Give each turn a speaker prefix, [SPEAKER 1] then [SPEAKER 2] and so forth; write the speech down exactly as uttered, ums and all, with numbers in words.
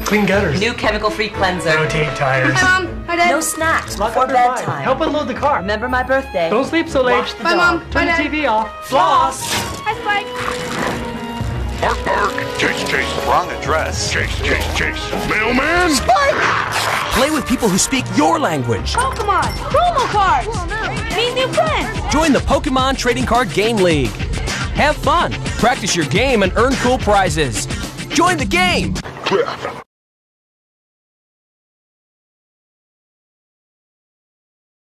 [SPEAKER 1] Clean gutters.
[SPEAKER 2] New chemical-free cleanser.
[SPEAKER 1] Rotate tires.
[SPEAKER 3] Hi, Mom. Hi, Dad.
[SPEAKER 2] No snacks
[SPEAKER 1] Lock
[SPEAKER 2] before
[SPEAKER 1] up your mind.
[SPEAKER 2] bedtime.
[SPEAKER 1] Help unload the car.
[SPEAKER 2] Remember my birthday.
[SPEAKER 1] Don't sleep so late.
[SPEAKER 2] Wash the
[SPEAKER 3] Bye,
[SPEAKER 2] dog.
[SPEAKER 3] Mom.
[SPEAKER 1] Turn
[SPEAKER 3] Bye,
[SPEAKER 1] the
[SPEAKER 3] Dad.
[SPEAKER 1] T V off. Floss.
[SPEAKER 3] Hi, Spike.
[SPEAKER 4] Bark, bark. Chase, chase. Wrong address. Chase, chase, chase. Mailman.
[SPEAKER 5] Play with people who speak your language.
[SPEAKER 3] Pokemon. Promo cards. Meet new friends.
[SPEAKER 5] Join the Pokemon Trading Card Game League. Have fun, practice your game, and earn cool prizes. Join the game!